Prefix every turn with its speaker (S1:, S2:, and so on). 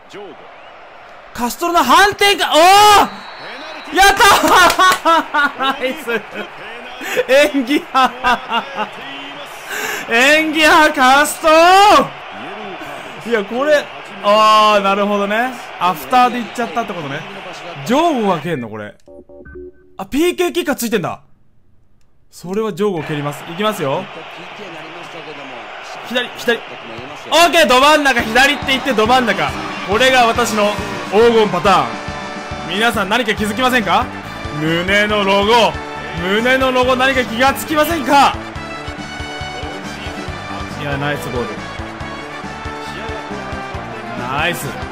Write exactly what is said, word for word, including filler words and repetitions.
S1: カストロの反転か。おお、やったーナイス。演技派演技派カストロ。いやこれ、ああなるほどね。アフターでいっちゃったってことね。ジョーゴが蹴んのこれ。あ ピーケー キッカーついてんだ。それはジョーゴを蹴ります。いきますよ。左左。オーケー、ど真ん中左って言ってど真ん中。これが私の黄金パターン。皆さん何か気づきませんか？胸のロゴ、胸のロゴ何か気がつきませんか？いやナイスゴール、ナイス。